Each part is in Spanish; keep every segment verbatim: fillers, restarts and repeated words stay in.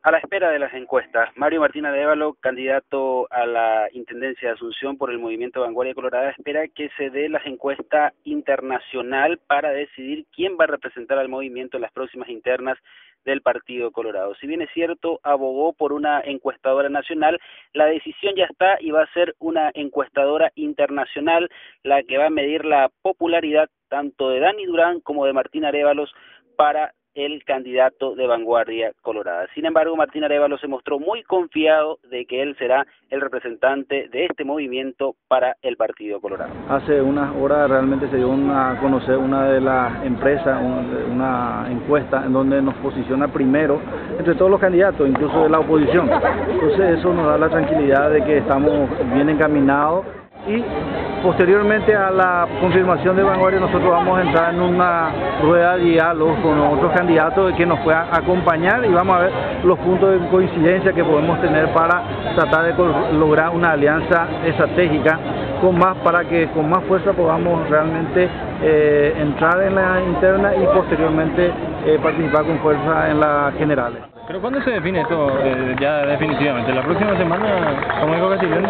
A la espera de las encuestas, Mario Martín Arévalo, candidato a la Intendencia de Asunción por el Movimiento Vanguardia Colorada, espera que se dé la encuesta internacional para decidir quién va a representar al movimiento en las próximas internas del Partido Colorado. Si bien es cierto, abogó por una encuestadora nacional, la decisión ya está y va a ser una encuestadora internacional la que va a medir la popularidad tanto de Dani Durán como de Martín Arévalos para el candidato de Vanguardia Colorada. Sin embargo, Martín Arévalo se mostró muy confiado de que él será el representante de este movimiento para el Partido Colorado. Hace unas horas realmente se dio una, a conocer una de las empresas, una encuesta en donde nos posiciona primero entre todos los candidatos, incluso de la oposición. Entonces eso nos da la tranquilidad de que estamos bien encaminados. Y posteriormente a la confirmación de Vanguardia nosotros vamos a entrar en una rueda de diálogo con otros candidatos que nos puedan acompañar y vamos a ver los puntos de coincidencia que podemos tener para tratar de lograr una alianza estratégica con más, para que con más fuerza podamos realmente eh, entrar en la interna y posteriormente eh, participar con fuerza en las generales. ¿Pero cuándo se define esto eh, ya definitivamente? ¿La próxima semana, como dijo Castiglione?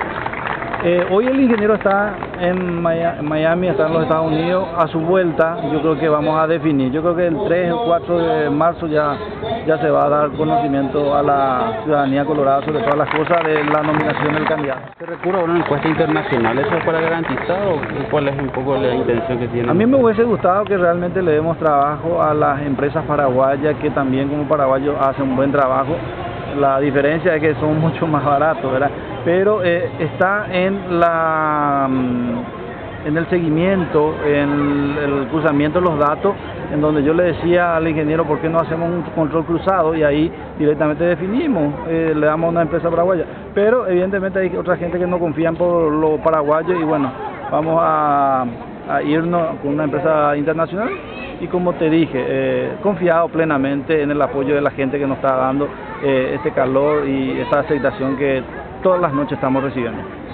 Eh, hoy el ingeniero está en Miami, está en los Estados Unidos, a su vuelta yo creo que vamos a definir, yo creo que el tres o cuatro de marzo ya, ya se va a dar conocimiento a la ciudadanía colorada sobre todas las cosas de la nominación del candidato. ¿Se recurre a una encuesta internacional? ¿Eso es para garantizar o cuál es un poco la intención que tiene? A mí me hubiese gustado que realmente le demos trabajo a las empresas paraguayas que también como paraguayos hacen un buen trabajo. La diferencia es que son mucho más baratos, ¿verdad? Pero eh, está en la en el seguimiento, en el cruzamiento de los datos, en donde yo le decía al ingeniero por qué no hacemos un control cruzado y ahí directamente definimos, eh, le damos a una empresa paraguaya. Pero evidentemente hay otra gente que no confían por los paraguayos y bueno, vamos a, a irnos con una empresa internacional. Y como te dije, eh, confiado plenamente en el apoyo de la gente que nos está dando eh, este calor y esta aceptación que todas las noches estamos recibiendo.